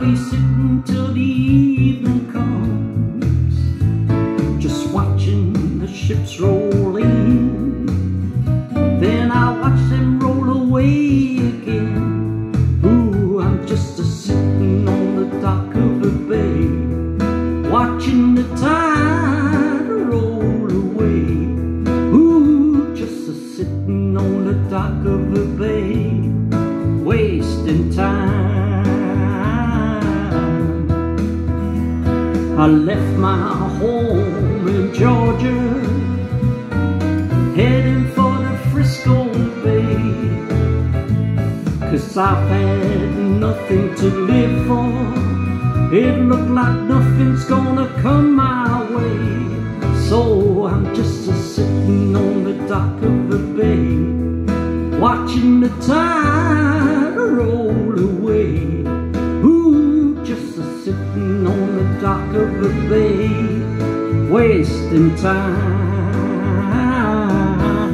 be sitting till the evening comes, just watching the ships roll in. Then I watch them roll away again. Ooh, I'm just a-sitting on the dock of the bay, watching the tide roll away. Ooh, just a-sitting on the dock of the bay, wasting time. I left my home in Georgia, heading for the Frisco Bay, 'cause I've had nothing to live for. It looked like nothing's gonna come my way. So I'm just a-sitting on the dock of the bay, watching the tide roll away. Ooh, just a-sitting on the dock of the bay, wasting time.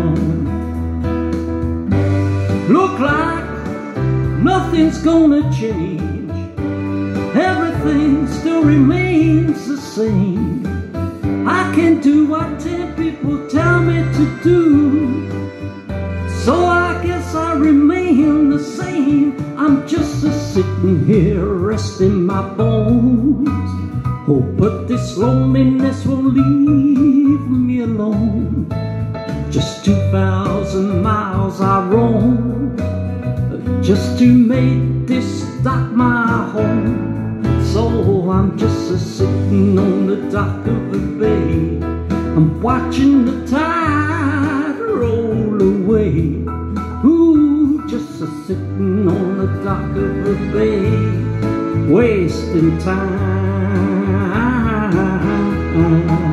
Look like nothing's gonna change, everything still remains the same. I can do what 10 people tell me to do, so I guess I remain the same. I'm just a-sitting here resting my bones. Oh, but this loneliness won't leave me alone. Just 2,000 miles I roam, just to make this dock my home. So I'm just a-sitting on the dock of the bay, I'm watching the tide roll away. Ooh, just a-sitting on the dock of the bay, wasting time.